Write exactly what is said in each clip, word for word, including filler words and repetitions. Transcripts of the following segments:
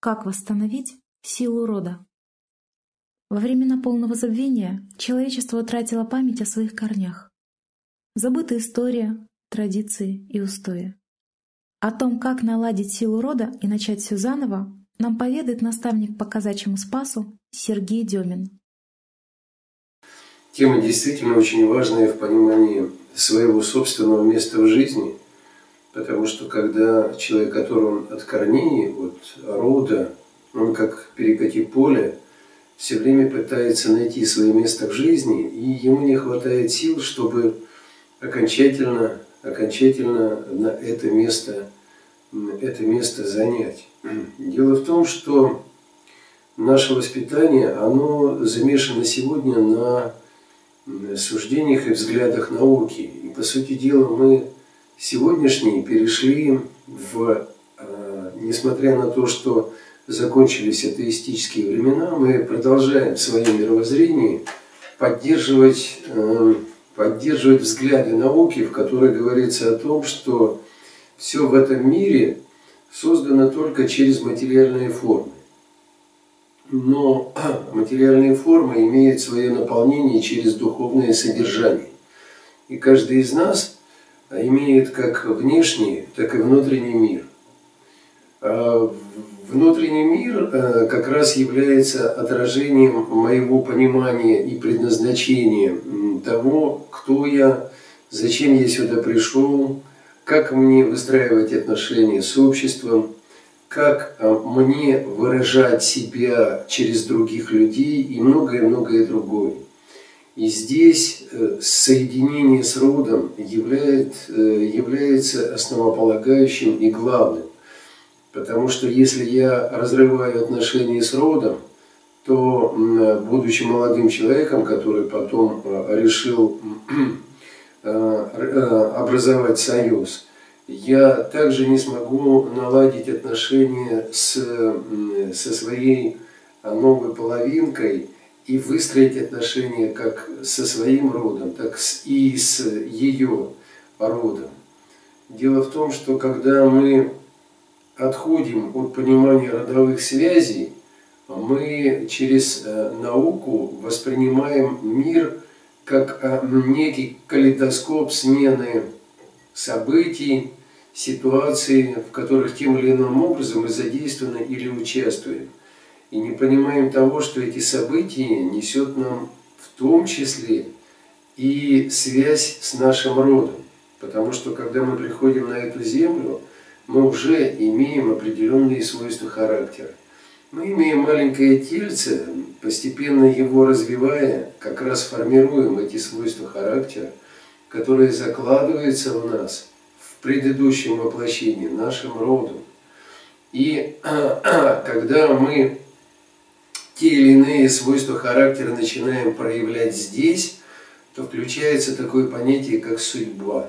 Как восстановить силу рода? Во времена полного забвения человечество утратило память о своих корнях. Забыта история, традиции и устои. О том, как наладить силу рода и начать все заново, нам поведает наставник по казачьему спасу Сергей Демин. Тема действительно очень важная в понимании своего собственного места в жизни, потому что когда человек оторван от корней, от рода, он как перекати поле, все время пытается найти свое место в жизни, и ему не хватает сил, чтобы окончательно, окончательно на это место, это место занять. Дело в том, что наше воспитание, оно замешано сегодня на суждениях и взглядах науки. И, по сути дела, мы сегодняшние перешли в, несмотря на то, что закончились атеистические времена, мы продолжаем в своем мировоззрении поддерживать, поддерживать взгляды науки, в которой говорится о том, что все в этом мире создано только через материальные формы. Но материальные формы имеют свое наполнение через духовное содержание. И каждый из нас имеет как внешний, так и внутренний мир. Внутренний мир как раз является отражением моего понимания и предназначения того, кто я, зачем я сюда пришел, как мне выстраивать отношения с обществом, как мне выражать себя через других людей и многое-многое другое. И здесь соединение с родом является, является основополагающим и главным. Потому что если я разрываю отношения с родом, то, будучи молодым человеком, который потом решил образовать союз, я также не смогу наладить отношения с, со своей новой половинкой и выстроить отношения как со своим родом, так и с ее родом. Дело в том, что когда мы отходим от понимания родовых связей, мы через науку воспринимаем мир как некий калейдоскоп смены событий, ситуаций, в которых тем или иным образом мы задействованы или участвуем. И не понимаем того, что эти события несет нам в том числе и связь с нашим родом. Потому что когда мы приходим на эту землю, мы уже имеем определенные свойства характера. Мы имеем маленькое тельце, постепенно его развивая, как раз формируем эти свойства характера, которые закладываются в нас в предыдущем воплощении, нашим родом. И когда мы те или иные свойства характера начинаем проявлять здесь, то включается такое понятие, как судьба.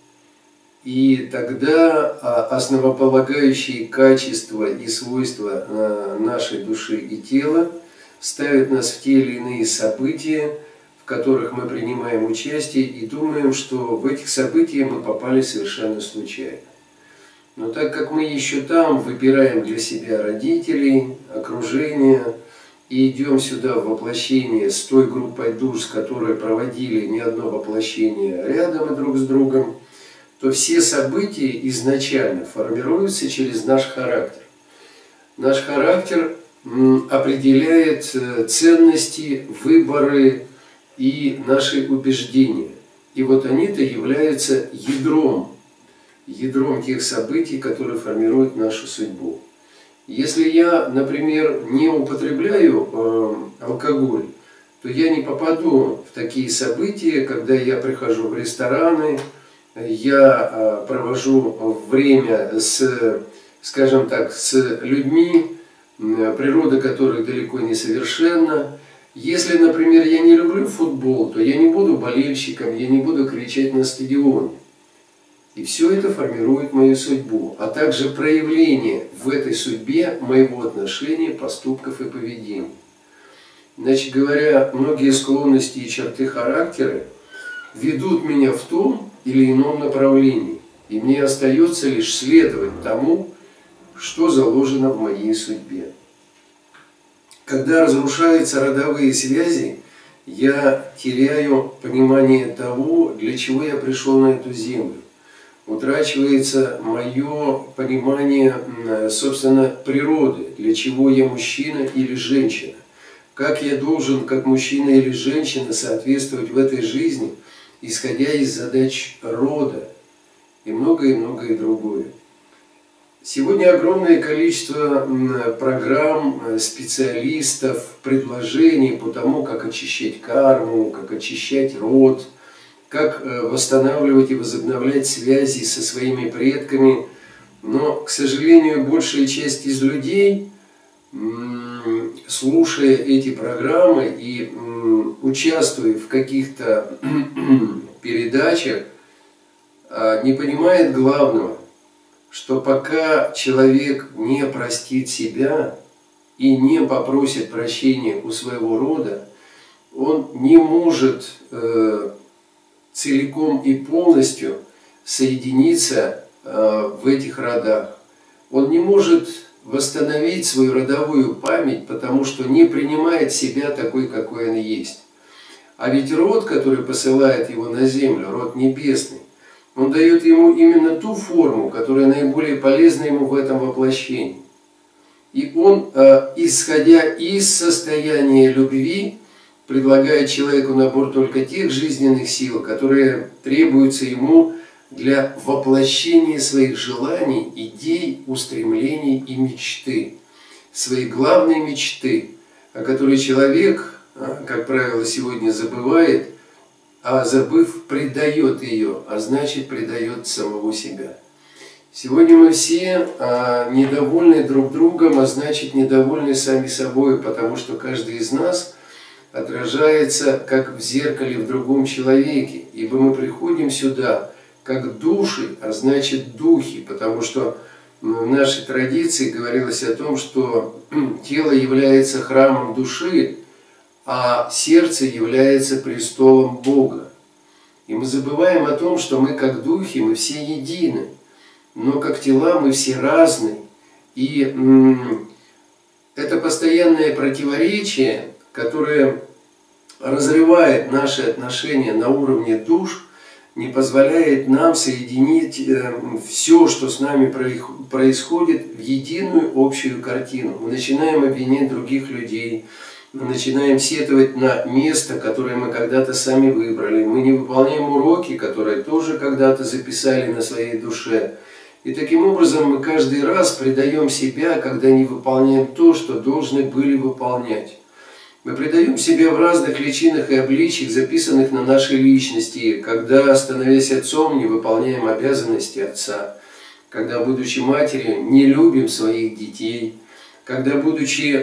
И тогда основополагающие качества и свойства нашей души и тела ставят нас в те или иные события, в которых мы принимаем участие и думаем, что в этих событиях мы попали совершенно случайно. Но так как мы еще там выбираем для себя родителей, окружение, и идем сюда в воплощение с той группой душ, с которой проводили не одно воплощение рядом и друг с другом, то все события изначально формируются через наш характер. Наш характер определяет ценности, выборы и наши убеждения. И вот они-то являются ядром, ядром тех событий, которые формируют нашу судьбу. Если я, например, не употребляю э, алкоголь, то я не попаду в такие события, когда я прихожу в рестораны, я провожу время с, скажем так, с людьми, природа которых далеко не совершенна. Если, например, я не люблю футбол, то я не буду болельщиком, я не буду кричать на стадионе. И все это формирует мою судьбу, а также проявление в этой судьбе моего отношения, поступков и поведения. Иначе говоря, многие склонности и черты характера ведут меня в том или ином направлении. И мне остается лишь следовать тому, что заложено в моей судьбе. Когда разрушаются родовые связи, я теряю понимание того, для чего я пришел на эту землю. Утрачивается мое понимание, собственно, природы, для чего я мужчина или женщина. Как я должен, как мужчина или женщина, соответствовать в этой жизни, исходя из задач рода и многое-многое другое. Сегодня огромное количество программ, специалистов, предложений по тому, как очищать карму, как очищать род, как восстанавливать и возобновлять связи со своими предками. Но, к сожалению, большая часть из людей, слушая эти программы и участвуя в каких-то передачах, не понимает главного, что пока человек не простит себя и не попросит прощения у своего рода, он не может э, целиком и полностью соединиться э, в этих родах. Он не может восстановить свою родовую память, потому что не принимает себя такой, какой он есть. А ведь род, который посылает его на землю, род небесный, он дает ему именно ту форму, которая наиболее полезна ему в этом воплощении. И он, э, исходя из состояния любви, предлагает человеку набор только тех жизненных сил, которые требуются ему для воплощения своих желаний, идей, устремлений и мечты. Своей главной мечты, о которой человек, как правило, сегодня забывает, а забыв, предает ее, а значит, предает самого себя. Сегодня мы все а, недовольны друг другом, а значит, недовольны сами собой, потому что каждый из нас отражается, как в зеркале в другом человеке. Ибо мы приходим сюда, как души, а значит, духи, потому что в нашей традиции говорилось о том, что тело является храмом души, а сердце является престолом Бога. И мы забываем о том, что мы как духи, мы все едины, но как тела мы все разные. И это постоянное противоречие, которое разрывает наши отношения на уровне душ, не позволяет нам соединить все, что с нами происходит, в единую общую картину. Мы начинаем обвинять других людей, мы начинаем сетовать на место, которое мы когда-то сами выбрали. Мы не выполняем уроки, которые тоже когда-то записали на своей душе. И таким образом мы каждый раз предаем себя, когда не выполняем то, что должны были выполнять. Мы предаем себя в разных личинах и обличиях, записанных на нашей личности, когда, становясь отцом, не выполняем обязанности отца, когда, будучи матерью, не любим своих детей, когда, будучи,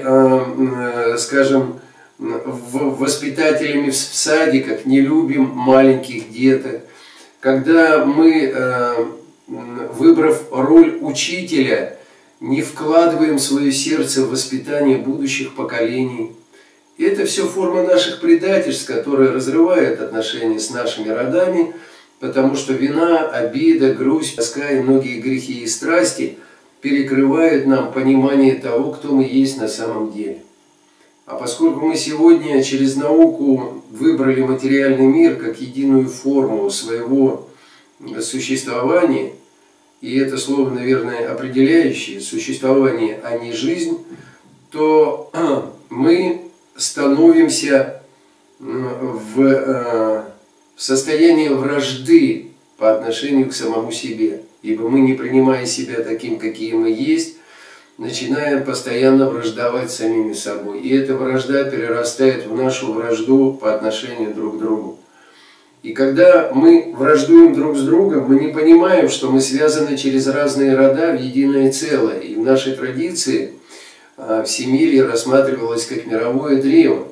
э, скажем, воспитателями в садиках, не любим маленьких деток, когда мы, э, выбрав роль учителя, не вкладываем свое сердце в воспитание будущих поколений. И это все форма наших предательств, которые разрывают отношения с нашими родами, потому что вина, обида, грусть, тоска и многие грехи и страсти перекрывают нам понимание того, кто мы есть на самом деле. А поскольку мы сегодня через науку выбрали материальный мир как единую форму своего существования, и это слово, наверное, определяющее существование, а не жизнь, то мы становимся в, в состоянии вражды по отношению к самому себе. Ибо мы, не принимая себя таким, какие мы есть, начинаем постоянно враждовать с самими собой. И эта вражда перерастает в нашу вражду по отношению друг к другу. И когда мы враждуем друг с другом, мы не понимаем, что мы связаны через разные рода в единое целое. И в нашей традиции всемирье рассматривалось как мировое древо,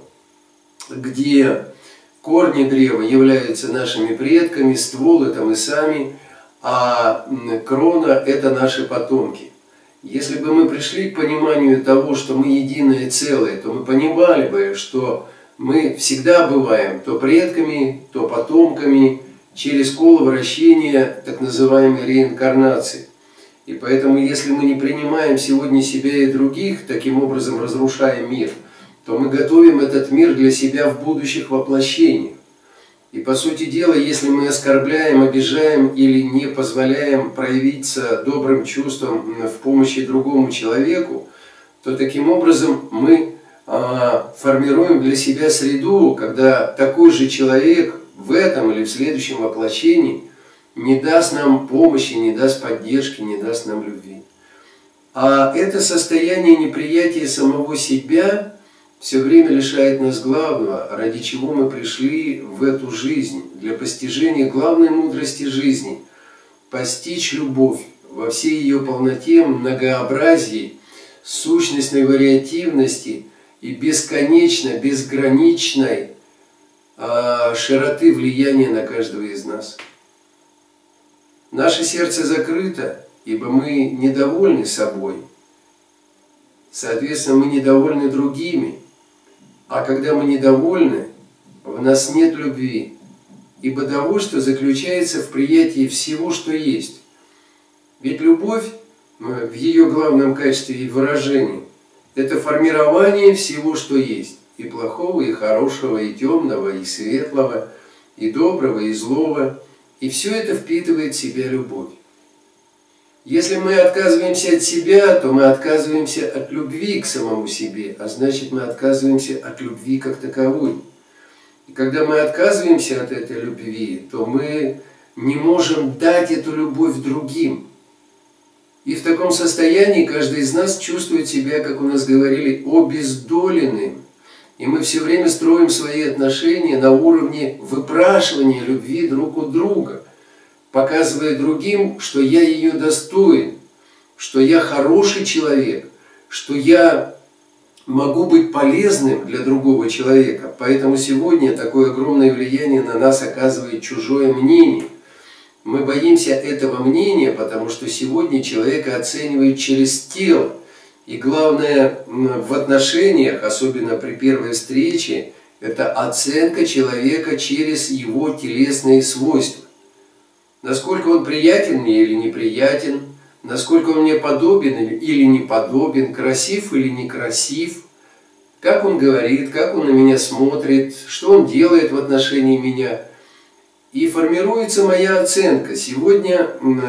где корни древа являются нашими предками, ствол – это мы сами, а крона – это наши потомки. Если бы мы пришли к пониманию того, что мы единое целое, то мы понимали бы, что мы всегда бываем то предками, то потомками через коловращение так называемой реинкарнации. И поэтому, если мы не принимаем сегодня себя и других, таким образом разрушая мир, то мы готовим этот мир для себя в будущих воплощениях. И по сути дела, если мы оскорбляем, обижаем или не позволяем проявиться добрым чувством в помощи другому человеку, то таким образом мы а, формируем для себя среду, когда такой же человек в этом или в следующем воплощении не даст нам помощи, не даст поддержки, не даст нам любви. А это состояние неприятия самого себя все время лишает нас главного, ради чего мы пришли в эту жизнь, для постижения главной мудрости жизни – постичь любовь во всей ее полноте, многообразии, сущностной вариативности и бесконечно, безграничной э, широты влияния на каждого из нас. Наше сердце закрыто, ибо мы недовольны собой, соответственно, мы недовольны другими. А когда мы недовольны, в нас нет любви, ибо довольство заключается в приятии всего, что есть. Ведь любовь в ее главном качестве и выражении – это формирование всего, что есть, и плохого, и хорошего, и темного, и светлого, и доброго, и злого, и все это впитывает в себя любовь. Если мы отказываемся от себя, то мы отказываемся от любви к самому себе, а значит, мы отказываемся от любви как таковой. И когда мы отказываемся от этой любви, то мы не можем дать эту любовь другим. И в таком состоянии каждый из нас чувствует себя, как у нас говорили, обездоленным. И мы все время строим свои отношения на уровне выпрашивания любви друг у друга, показывая другим, что я ее достоин, что я хороший человек, что я могу быть полезным для другого человека. Поэтому сегодня такое огромное влияние на нас оказывает чужое мнение. Мы боимся этого мнения, потому что сегодня человека оценивают через тело. И главное в отношениях, особенно при первой встрече, это оценка человека через его телесные свойства. Насколько он приятен мне или неприятен, насколько он мне подобен или не подобен, красив или некрасив, как он говорит, как он на меня смотрит, что он делает в отношении меня. И формируется моя оценка. Сегодня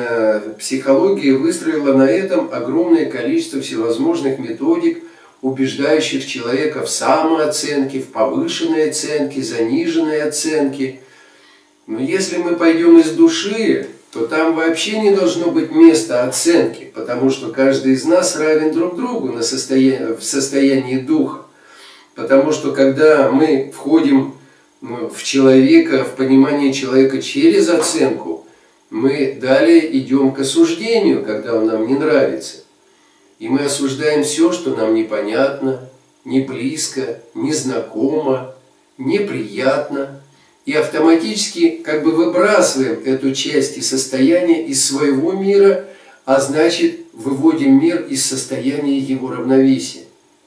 психология выстроила на этом огромное количество всевозможных методик, убеждающих человека в самооценке, в повышенной оценке, заниженной оценке. Но если мы пойдем из души, то там вообще не должно быть места оценки, потому что каждый из нас равен друг другу на состоянии, в состоянии духа. Потому что когда мы входим в человека, в понимание человека через оценку, мы далее идем к осуждению, когда он нам не нравится. И мы осуждаем все, что нам непонятно, не близко, незнакомо, неприятно. И автоматически как бы выбрасываем эту часть и состояние из своего мира, а значит выводим мир из состояния его равновесия.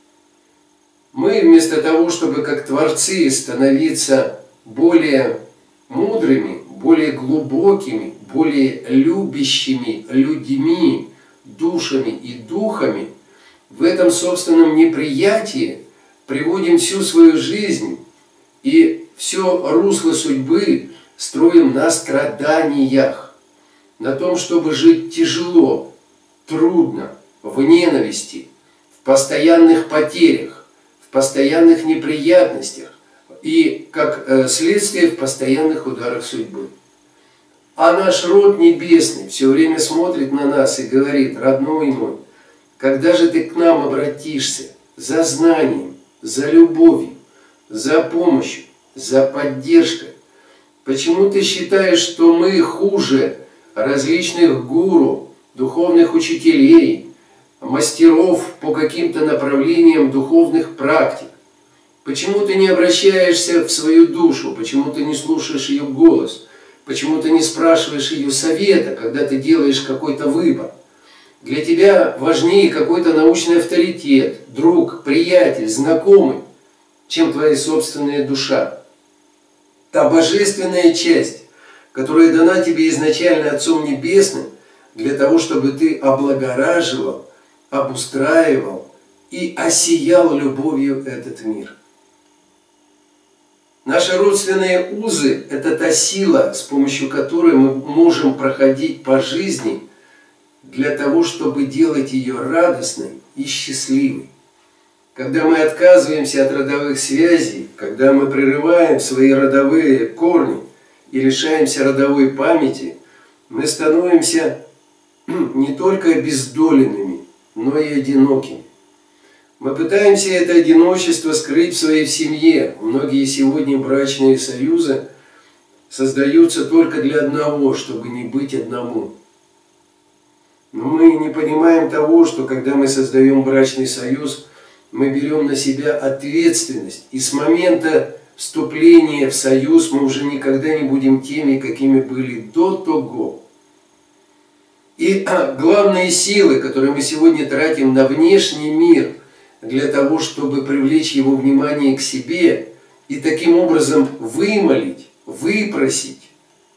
Мы вместо того, чтобы как творцы становиться более мудрыми, более глубокими, более любящими людьми, душами и духами, в этом собственном неприятии приводим всю свою жизнь и все русло судьбы строим на страданиях, на том, чтобы жить тяжело, трудно, в ненависти, в постоянных потерях, в постоянных неприятностях и, как следствие, в постоянных ударах судьбы. А наш род небесный все время смотрит на нас и говорит: родной мой, когда же ты к нам обратишься за знанием, за любовью, за помощью, за поддержкой? Почему ты считаешь, что мы хуже различных гуру, духовных учителей, мастеров по каким-то направлениям духовных практик? Почему ты не обращаешься в свою душу? Почему ты не слушаешь ее голос? Почему ты не спрашиваешь ее совета, когда ты делаешь какой-то выбор? Для тебя важнее какой-то научный авторитет, друг, приятель, знакомый, чем твоя собственная душа. Та божественная часть, которая дана тебе изначально Отцом Небесным, для того, чтобы ты облагораживал, обустраивал и осиял любовью этот мир. Наши родственные узы – это та сила, с помощью которой мы можем проходить по жизни для того, чтобы делать ее радостной и счастливой. Когда мы отказываемся от родовых связей, когда мы прерываем свои родовые корни и лишаемся родовой памяти, мы становимся не только обездоленными, но и одинокими. Мы пытаемся это одиночество скрыть в своей семье. Многие сегодня брачные союзы создаются только для одного, чтобы не быть одному. Но мы не понимаем того, что когда мы создаем брачный союз, мы берем на себя ответственность. И с момента вступления в союз мы уже никогда не будем теми, какими были до того. И а, главные силы, которые мы сегодня тратим на внешний мир, для того, чтобы привлечь его внимание к себе и таким образом вымолить, выпросить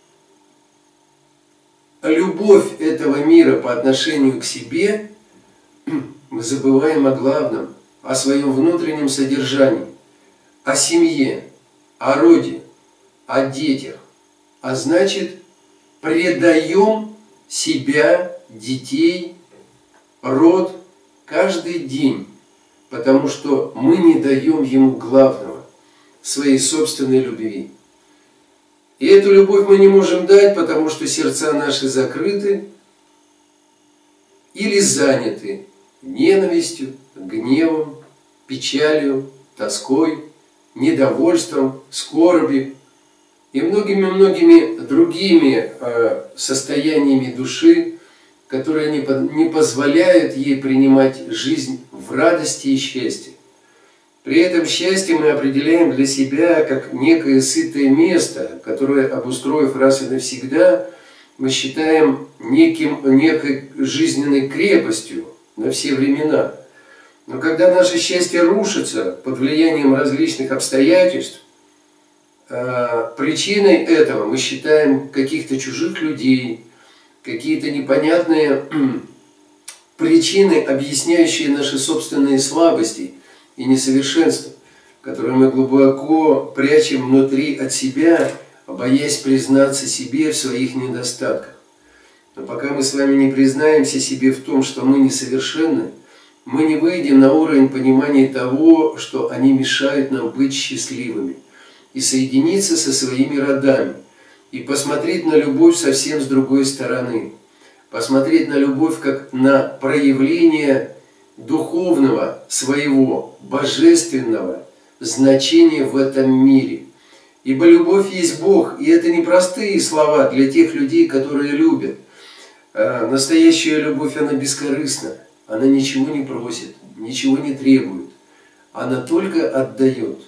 любовь этого мира по отношению к себе, мы забываем о главном, о своем внутреннем содержании, о семье, о роде, о детях. А значит, предаем себя, детей, род каждый день, потому что мы не даем ему главного, своей собственной любви. И эту любовь мы не можем дать, потому что сердца наши закрыты или заняты ненавистью, гневом, печалью, тоской, недовольством, скорбью и многими-многими другими э, состояниями души, которые не, не позволяют ей принимать жизнь в радости и счастье. При этом счастье мы определяем для себя как некое сытое место, которое, обустроив раз и навсегда, мы считаем неким, некой жизненной крепостью на все времена. Но когда наше счастье рушится под влиянием различных обстоятельств, причиной этого мы считаем каких-то чужих людей, какие-то непонятные причины, объясняющие наши собственные слабости и несовершенства, которые мы глубоко прячем внутри от себя, боясь признаться себе в своих недостатках. Но пока мы с вами не признаемся себе в том, что мы несовершенны, мы не выйдем на уровень понимания того, что они мешают нам быть счастливыми, и соединиться со своими родами, и посмотреть на любовь совсем с другой стороны, посмотреть на любовь как на проявление духовного своего, божественного значения в этом мире. Ибо любовь есть Бог, и это не простые слова для тех людей, которые любят. Настоящая любовь, она бескорыстна, она ничего не просит, ничего не требует, она только отдает.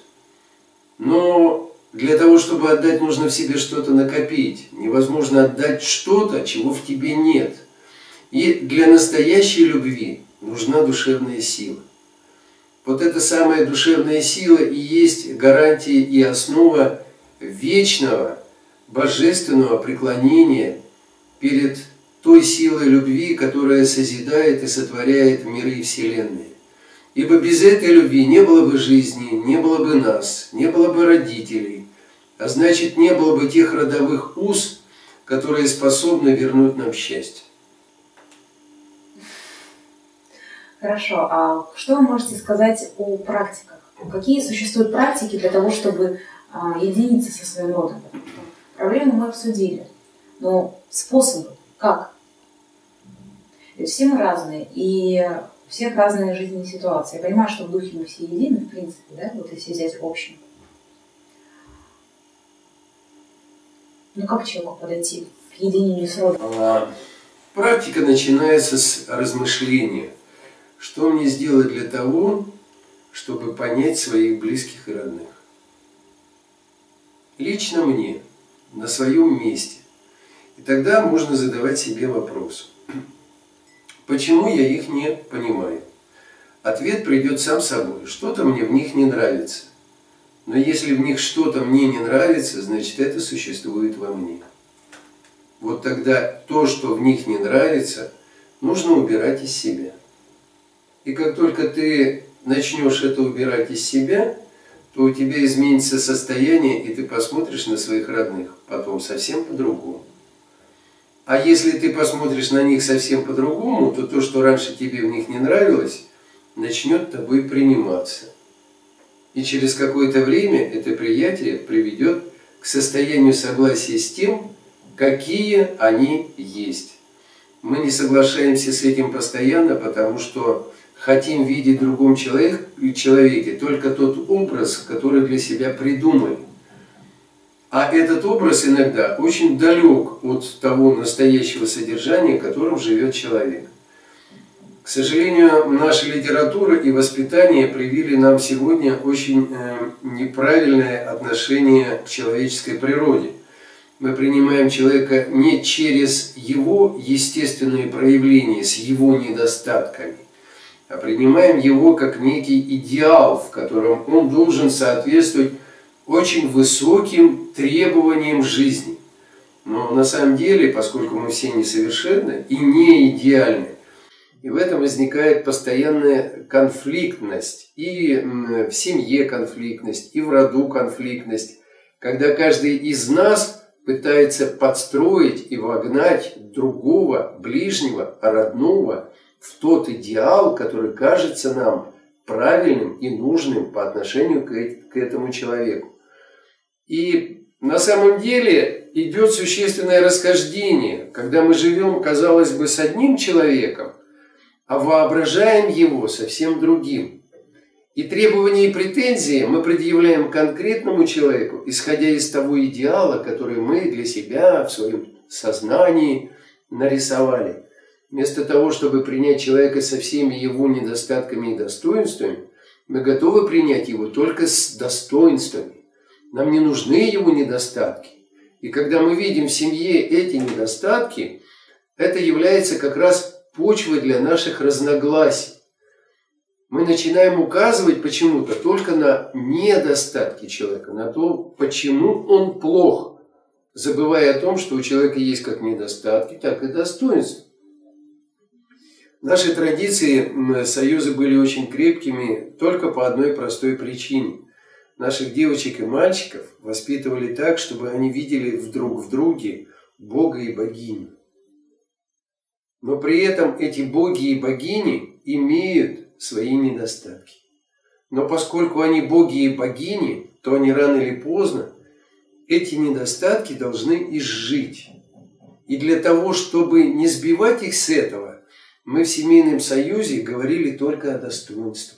Но для того, чтобы отдать, нужно в себе что-то накопить. Невозможно отдать что-то, чего в тебе нет. И для настоящей любви нужна душевная сила. Вот эта самая душевная сила и есть гарантия и основа вечного, божественного преклонения перед той силой любви, которая созидает и сотворяет миры и вселенные. Ибо без этой любви не было бы жизни, не было бы нас, не было бы родителей, а значит, не было бы тех родовых уз, которые способны вернуть нам счастье. Хорошо, а что вы можете сказать о практиках? Какие существуют практики для того, чтобы а, единиться со своим родом? Проблему мы обсудили, но способы как? Ведь все мы разные, и у всех разные жизненные ситуации. Я понимаю, что в духе мы все едины, в принципе, да, вот если взять в общем. Ну как человеку подойти к единению с родом? А, практика начинается с размышления. Что мне сделать для того, чтобы понять своих близких и родных? Лично мне, на своем месте. И тогда можно задавать себе вопрос. Почему я их не понимаю? Ответ придет сам собой. Что-то мне в них не нравится. Но если в них что-то мне не нравится, значит это существует во мне. вот тогда то, что в них не нравится, нужно убирать из себя. И как только ты начнешь это убирать из себя, то у тебя изменится состояние, и ты посмотришь на своих родных потом совсем по-другому. А если ты посмотришь на них совсем по-другому, то то, что раньше тебе в них не нравилось, начнет тобой приниматься. И через какое-то время это приятие приведет к состоянию согласия с тем, какие они есть. Мы не соглашаемся с этим постоянно, потому что хотим видеть в другом человек, человеке только тот образ, который для себя придумали. А этот образ иногда очень далек от того настоящего содержания, которым живет человек. К сожалению, наша литература и воспитание привили нам сегодня очень э, неправильное отношение к человеческой природе. Мы принимаем человека не через его естественные проявления, с его недостатками, а принимаем его как некий идеал, в котором он должен соответствовать очень высоким требованиям жизни. Но на самом деле, поскольку мы все несовершенны и не идеальны, и в этом возникает постоянная конфликтность. И в семье конфликтность, и в роду конфликтность. Когда каждый из нас пытается подстроить и вогнать другого, ближнего, родного в тот идеал, который кажется нам правильным и нужным по отношению к этому человеку. И на самом деле идет существенное расхождение, когда мы живем, казалось бы, с одним человеком, а воображаем его совсем другим. И требования и претензии мы предъявляем конкретному человеку, исходя из того идеала, который мы для себя в своем сознании нарисовали. Вместо того, чтобы принять человека со всеми его недостатками и достоинствами, мы готовы принять его только с достоинствами. Нам не нужны его недостатки. И когда мы видим в семье эти недостатки, это является как раз почвой для наших разногласий. Мы начинаем указывать почему-то только на недостатки человека, на то, почему он плох, забывая о том, что у человека есть как недостатки, так и достоинства. Наши традиции союза были очень крепкими только по одной простой причине. Наших девочек и мальчиков воспитывали так, чтобы они видели друг в друге Бога и богиню. Но при этом эти боги и богини имеют свои недостатки. Но поскольку они боги и богини, то они рано или поздно эти недостатки должны изжить. И для того, чтобы не сбивать их с этого, мы в семейном союзе говорили только о достоинствах.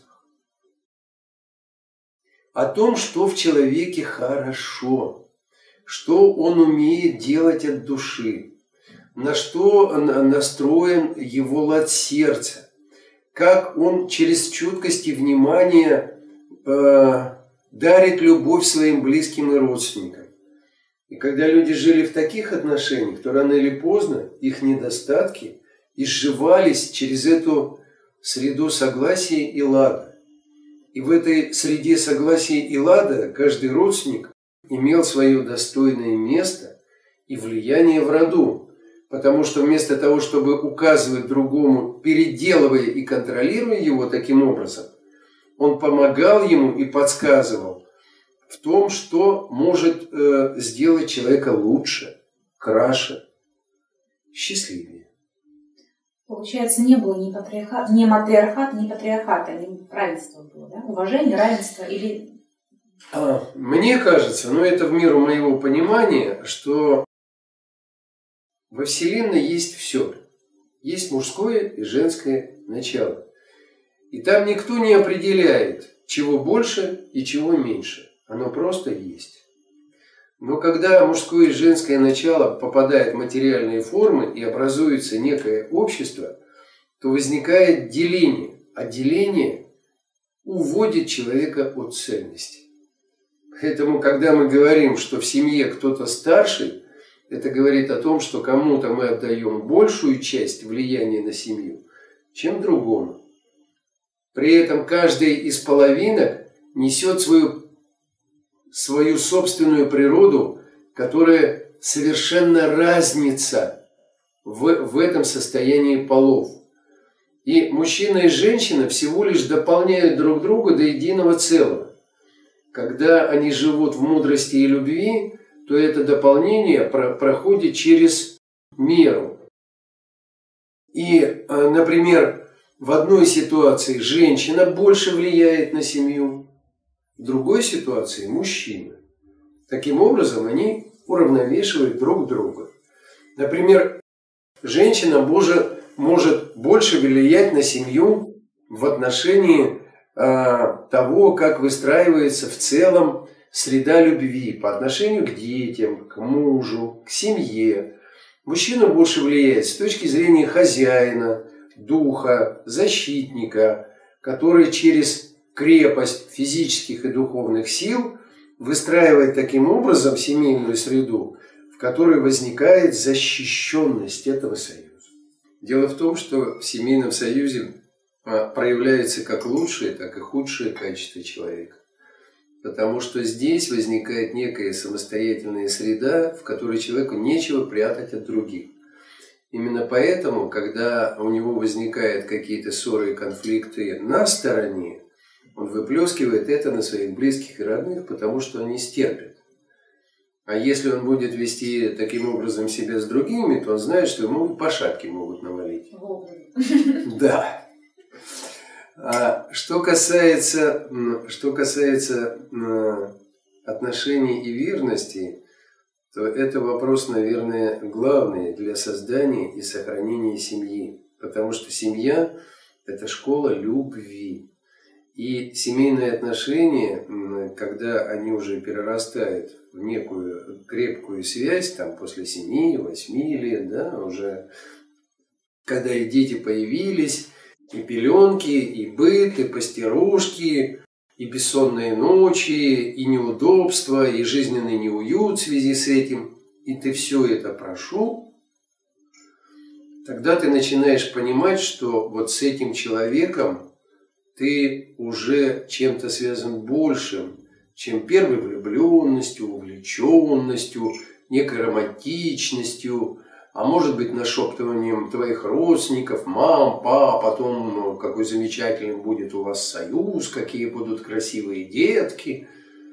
О том, что в человеке хорошо, что он умеет делать от души, на что настроен его лад сердца, как он через чуткость и внимание э, дарит любовь своим близким и родственникам. И когда люди жили в таких отношениях, то рано или поздно их недостатки изживались через эту среду согласия и лада. И в этой среде согласия и лада каждый родственник имел свое достойное место и влияние в роду. Потому что вместо того, чтобы указывать другому, переделывая и контролируя его таким образом, он помогал ему и подсказывал в том, что может э, сделать человека лучше, краше, счастливее. Получается, не было ни патриархата, ни матриархата, ни патриархата, ни равенства было, да? Уважение, равенство или... А, мне кажется, но это в меру моего понимания, что во Вселенной есть все. Есть мужское и женское начало. И там никто не определяет, чего больше и чего меньше. Оно просто есть. Но когда мужское и женское начало попадает в материальные формы и образуется некое общество, то возникает деление. А деление уводит человека от ценности. Поэтому, когда мы говорим, что в семье кто-то старший, это говорит о том, что кому-то мы отдаем большую часть влияния на семью, чем другому. При этом каждый из половинок несет свою, свою собственную природу, которая совершенно разница в, в этом состоянии полов. И мужчина и женщина всего лишь дополняют друг друга до единого целого. Когда они живут в мудрости и любви, то это дополнение про- проходит через меру. И, например, в одной ситуации женщина больше влияет на семью, в другой ситуации мужчина. Таким образом, они уравновешивают друг друга. Например, женщина может, может больше влиять на семью в отношении э, того, как выстраивается в целом среда любви по отношению к детям, к мужу, к семье. Мужчина больше влияет с точки зрения хозяина, духа, защитника, который через крепость физических и духовных сил выстраивает таким образом семейную среду, в которой возникает защищенность этого союза. Дело в том, что в семейном союзе проявляется как лучшее, так и худшее качество человека. Потому что здесь возникает некая самостоятельная среда, в которой человеку нечего прятать от других. Именно поэтому, когда у него возникают какие-то ссоры и конфликты на стороне, он выплескивает это на своих близких и родных, потому что они стерпят. А если он будет вести таким образом себя с другими, то он знает, что ему по шапке могут навалить. Да. А что касается, что касается отношений и верности, то это вопрос, наверное, главный для создания и сохранения семьи. Потому что семья – это школа любви. И семейные отношения, когда они уже перерастают в некую крепкую связь, там, после семи-восьми лет, да, уже когда и дети появились, и пеленки, и быт, и постирушки, и бессонные ночи, и неудобства, и жизненный неуют в связи с этим, и ты все это прошел, тогда ты начинаешь понимать, что вот с этим человеком ты уже чем-то связан большим, чем первой влюбленностью, увлеченностью, некой романтичностью, а может быть нашептыванием твоих родственников, мам, пап, потом ну, какой замечательный будет у вас союз, какие будут красивые детки.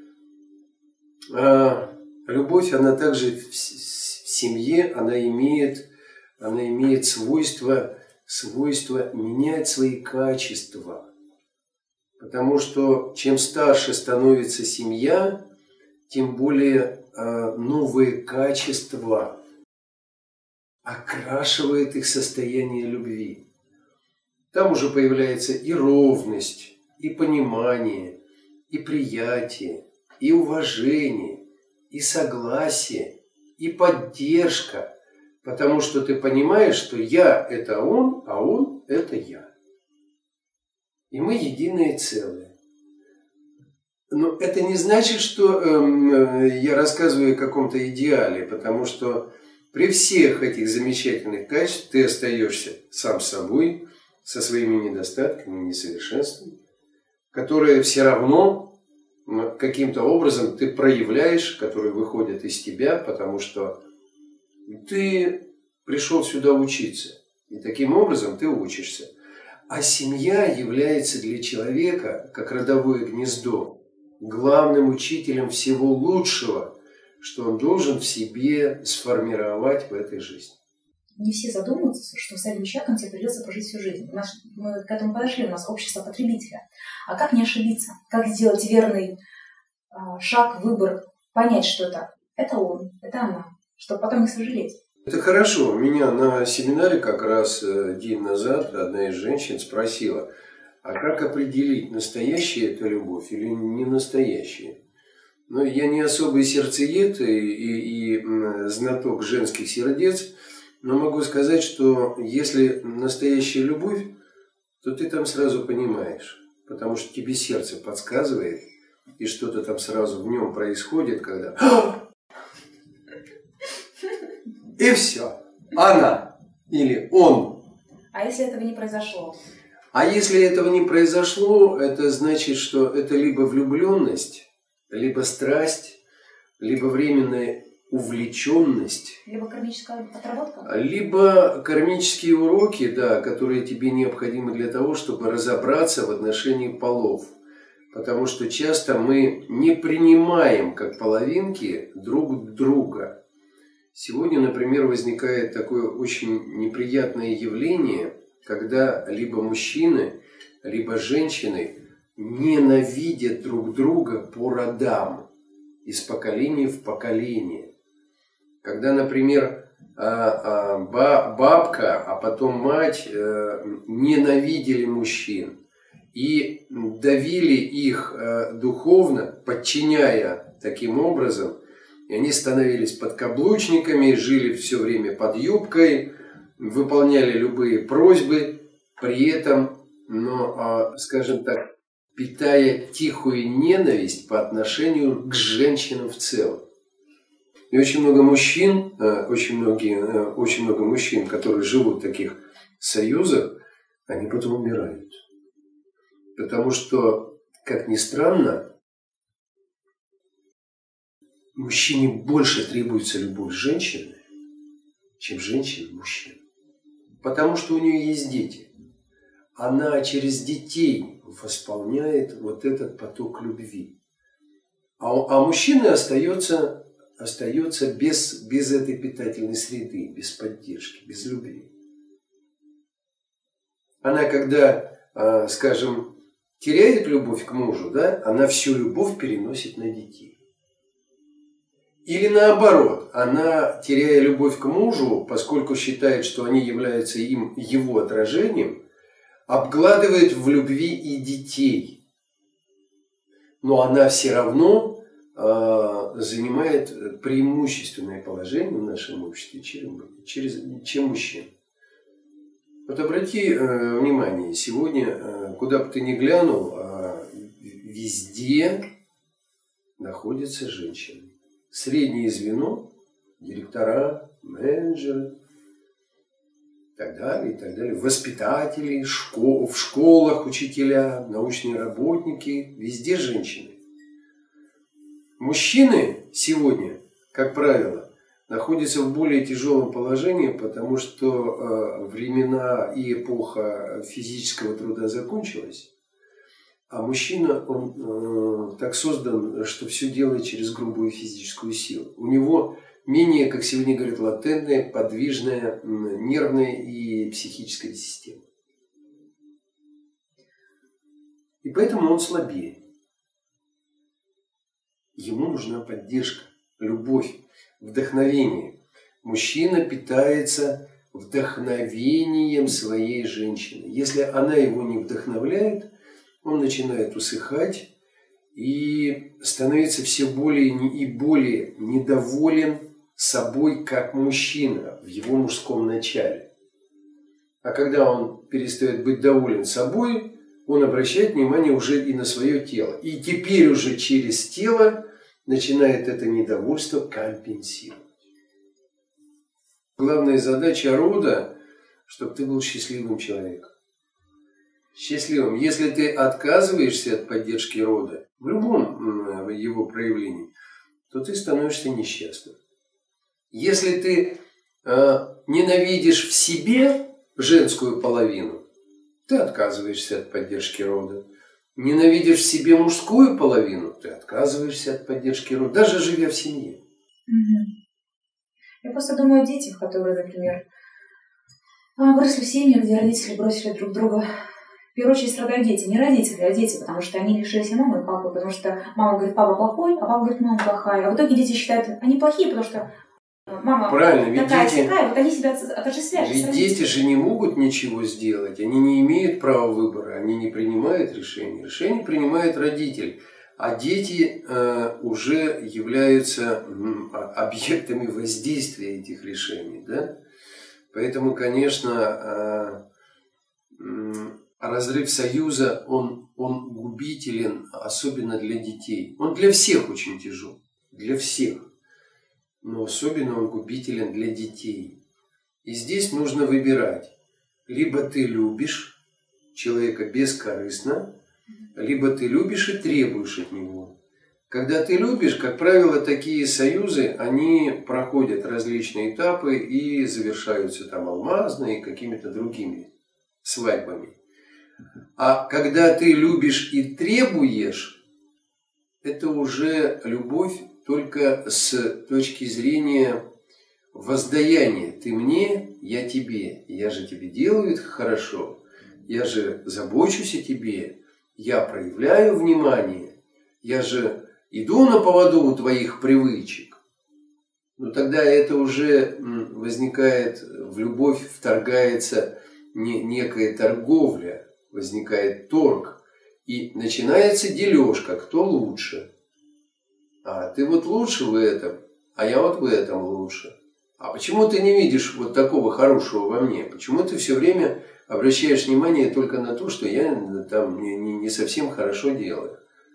А любовь, она также в семье, она имеет, она имеет свойство, свойство менять свои качества. Потому что чем старше становится семья, тем более э, новые качества окрашивает их состояние любви. Там уже появляется и ровность, и понимание, и приятие, и уважение, и согласие, и поддержка. Потому что ты понимаешь, что я – это он, а он – это я. И мы единое целое. Но это не значит, что э, я рассказываю о каком-то идеале, потому что при всех этих замечательных качествах ты остаешься сам собой, со своими недостатками и несовершенствами, которые все равно каким-то образом ты проявляешь, которые выходят из тебя, потому что ты пришел сюда учиться. И таким образом ты учишься. А семья является для человека, как родовое гнездо, главным учителем всего лучшего, что он должен в себе сформировать в этой жизни. Не все задумываются, что с этим человеком тебе придется прожить всю жизнь. У нас, мы к этому подошли, у нас общество потребителя. А как не ошибиться? Как сделать верный э, шаг, выбор, понять, что это, это он, это она, чтобы потом не сожалеть? Это хорошо. Меня на семинаре как раз день назад одна из женщин спросила, а как определить, настоящая это любовь или не настоящая? Но я не особый сердцеед и, и, и знаток женских сердец, но могу сказать, что если настоящая любовь, то ты там сразу понимаешь, потому что тебе сердце подсказывает, и что-то там сразу в нем происходит, когда... И все. Она или он. А если этого не произошло? А если этого не произошло, это значит, что это либо влюбленность, либо страсть, либо временное увлеченность. Либо кармическая отработка? Либо кармические уроки, да, которые тебе необходимы для того, чтобы разобраться в отношении полов. Потому что часто мы не принимаем как половинки друг друга. Сегодня, например, возникает такое очень неприятное явление, когда либо мужчины, либо женщины ненавидят друг друга по родам, из поколения в поколение. Когда, например, бабка, а потом мать ненавидели мужчин и давили их духовно, подчиняя таким образом, и они становились подкаблучниками, жили все время под юбкой, выполняли любые просьбы, при этом, но, скажем так, питая тихую ненависть по отношению к женщинам в целом. И очень много мужчин, очень, многие, очень много мужчин, которые живут в таких союзах, они потом умирают. Потому что, как ни странно, мужчине больше требуется любовь женщины, чем женщине мужчин. Потому что у нее есть дети. Она через детей восполняет вот этот поток любви. А, а мужчина остается, остается без, без этой питательной среды, без поддержки, без любви. Она, когда, скажем, теряет любовь к мужу, да, она всю любовь переносит на детей. Или наоборот, она, теряя любовь к мужу, поскольку считает, что они являются им его отражением, обгладывает в любви и детей. Но она все равно э, занимает преимущественное положение в нашем обществе, чем, через, чем мужчина. Вот обрати э, внимание, сегодня, э, куда бы ты ни глянул, э, везде находятся женщины. Среднее звено, директора, менеджеры, и так далее, и так далее. Воспитатели, школ, в школах учителя, научные работники, везде женщины. Мужчины сегодня, как правило, находятся в более тяжелом положении, потому что э, времена и эпоха физического труда закончилась. А мужчина, он э, так создан, что все делает через грубую физическую силу. У него менее, как сегодня говорят, латентная, подвижная, нервная и психическая система. И поэтому он слабее. Ему нужна поддержка, любовь, вдохновение. Мужчина питается вдохновением своей женщины. Если она его не вдохновляет, он начинает усыхать и становится все более и более недоволен собой как мужчина в его мужском начале. А когда он перестает быть доволен собой, он обращает внимание уже и на свое тело. И теперь уже через тело начинает это недовольство компенсировать. Главная задача рода, чтобы ты был счастливым человеком. Счастливым. Если ты отказываешься от поддержки рода в любом его проявлении, то ты становишься несчастным. Если ты э, ненавидишь в себе женскую половину, ты отказываешься от поддержки рода. Ненавидишь в себе мужскую половину, ты отказываешься от поддержки рода, даже живя в семье. Угу. Я просто думаю о детях, которые, например, выросли в семьях, где родители бросили друг друга. В первую очередь страдают дети. Не родители, а дети, потому что они лишились и мамы, и папы, потому что мама говорит, папа плохой, а папа говорит, мама плохая. А в итоге дети считают, они плохие, потому что мама Правильно, такая, дети, такая, вот они себя отождествляют. Ведь дети же не могут ничего сделать, они не имеют права выбора, они не принимают решения. Решение принимает родитель, а дети э, уже являются м, объектами воздействия этих решений. Да? Поэтому, конечно, э, э, разрыв союза, он, он губителен, особенно для детей. Он для всех очень тяжел, для всех. Но особенно он губителен для детей. И здесь нужно выбирать. Либо ты любишь человека бескорыстно, либо ты любишь и требуешь от него. Когда ты любишь, как правило, такие союзы, они проходят различные этапы и завершаются там алмазной и какими-то другими свадьбами. А когда ты любишь и требуешь, это уже любовь только с точки зрения воздаяния. Ты мне, я тебе. Я же тебе делаю это хорошо. Я же забочусь о тебе. Я проявляю внимание. Я же иду на поводу у твоих привычек. Но тогда это уже возникает, в любовь вторгается некая торговля, возникает торг. И начинается дележка, кто лучше. А ты вот лучше в этом, а я вот в этом лучше. А почему ты не видишь вот такого хорошего во мне? Почему ты все время обращаешь внимание только на то, что я там не, не, не совсем хорошо делаю?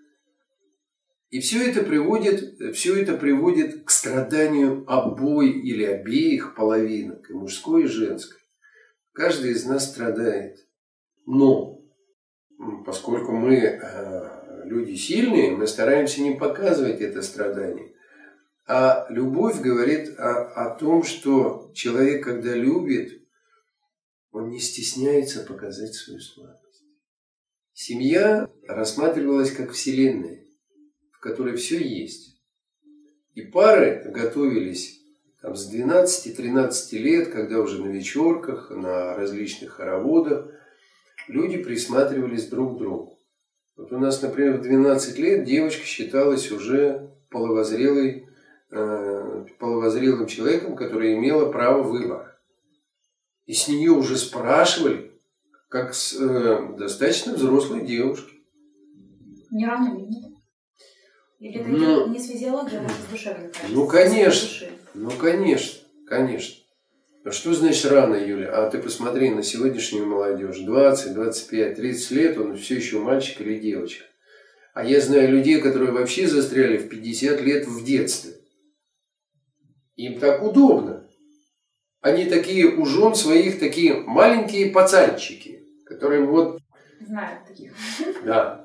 И все это приводит, все это приводит к страданию обоих или обеих половинок, и мужской, и женской. Каждый из нас страдает. Но поскольку мы э, люди сильные, мы стараемся не показывать это страдание. А любовь говорит о, о том, что человек, когда любит, он не стесняется показать свою слабость. Семья рассматривалась как вселенная, в которой все есть. И пары готовились там, с двенадцати-тринадцати лет, когда уже на вечерках, на различных хороводах, люди присматривались друг к другу. Вот у нас, например, в двенадцать лет девочка считалась уже половозрелой, э, половозрелым человеком, который имела право выбора. И с нее уже спрашивали, как с э, достаточно взрослой девушки. Не рано ли, нет? Или это ну, не с физиологией, а с душевной? Ну, конечно. Ну, конечно, конечно. А что значит рано, Юля? А ты посмотри на сегодняшнюю молодежь. двадцать, двадцать пять, тридцать лет, он все еще мальчик или девочка. А я знаю людей, которые вообще застряли в пятьдесят лет в детстве. Им так удобно. Они такие у жен своих, такие маленькие пацанчики, которым вот... Знаю таких. Да.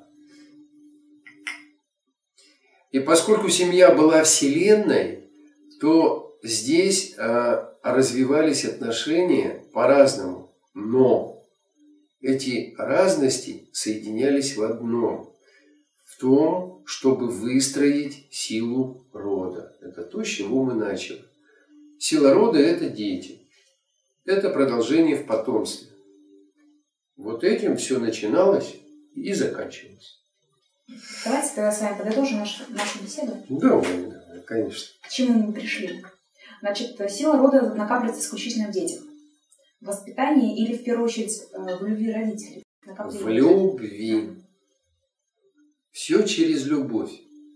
И поскольку семья была вселенной, то здесь а, развивались отношения по-разному. Но эти разности соединялись в одном. В том, чтобы выстроить силу рода. Это то, с чего мы начали. Сила рода – это дети. Это продолжение в потомстве. Вот этим все начиналось и заканчивалось. Давайте тогда с вами подытожим нашу, нашу беседу. Да, да, конечно. К чему мы пришли? Значит, сила рода накапливается исключительно в детях. В воспитании или, в первую очередь, в любви родителей? В любви. Все через любовь.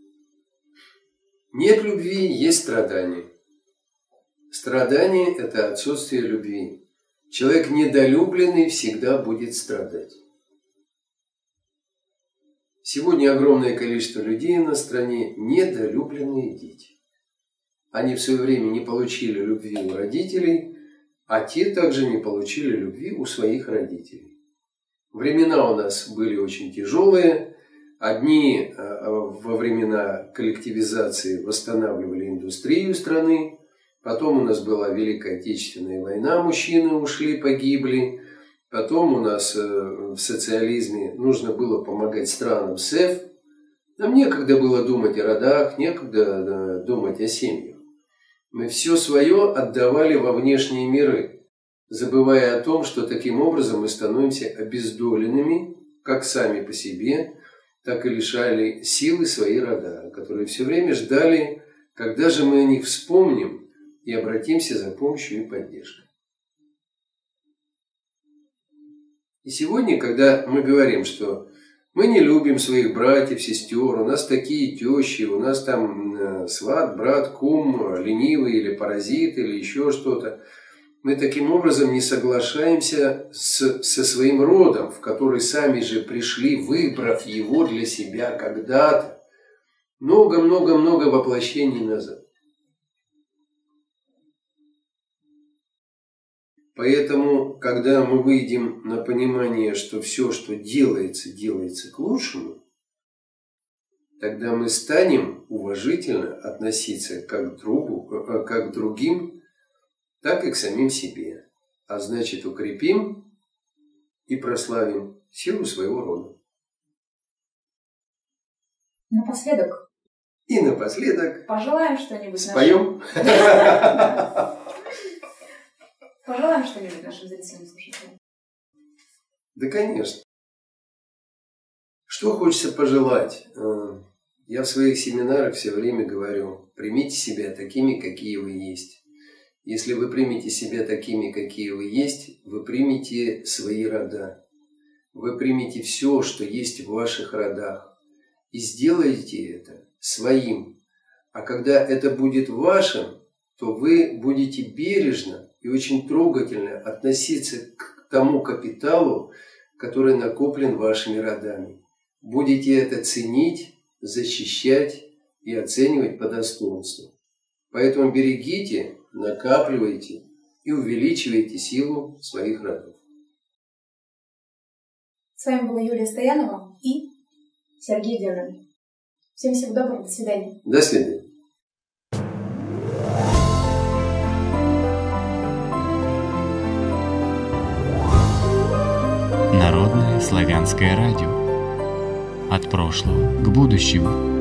Нет любви, есть страдание. Страдание – это отсутствие любви. Человек недолюбленный всегда будет страдать. Сегодня огромное количество людей на стране – недолюбленные дети. Они в свое время не получили любви у родителей, а те также не получили любви у своих родителей. Времена у нас были очень тяжелые. Одни во времена коллективизации восстанавливали индустрию страны. Потом у нас была Великая Отечественная война, мужчины ушли, погибли. Потом у нас в социализме нужно было помогать странам СЭФ. Нам некогда было думать о родах, некогда думать о семьях. Мы все свое отдавали во внешние миры, забывая о том, что таким образом мы становимся обездоленными, как сами по себе, так и лишали силы свои рода, которые все время ждали, когда же мы о них вспомним и обратимся за помощью и поддержкой. И сегодня, когда мы говорим, что мы не любим своих братьев, сестер, у нас такие тещи, у нас там сват, брат, кум, ленивый или паразит, или еще что-то, мы таким образом не соглашаемся с, со своим родом, в который сами же пришли, выбрав его для себя когда-то, много-много-много воплощений назад. Поэтому, когда мы выйдем на понимание, что все, что делается, делается к лучшему, тогда мы станем уважительно относиться как к другу, как к другим, так и к самим себе. А значит, укрепим и прославим силу своего рода. Напоследок. И напоследок. Пожелаем что-нибудь. Споем. Пожелаем что-нибудь нашим зрителям и слушателям. Да, конечно. Что хочется пожелать? Я в своих семинарах все время говорю, примите себя такими, какие вы есть. Если вы примете себя такими, какие вы есть, вы примете свои рода. Вы примете все, что есть в ваших родах. И сделаете это своим. А когда это будет вашим, то вы будете бережно и очень трогательно относиться к тому капиталу, который накоплен вашими родами. Будете это ценить, защищать и оценивать по достоинству. Поэтому берегите, накапливайте и увеличивайте силу своих родов. С вами была Юлия Стоянова и Сергей Демин. Всем всего доброго, до свидания. До свидания. Народное славянское радио. От прошлого к будущему.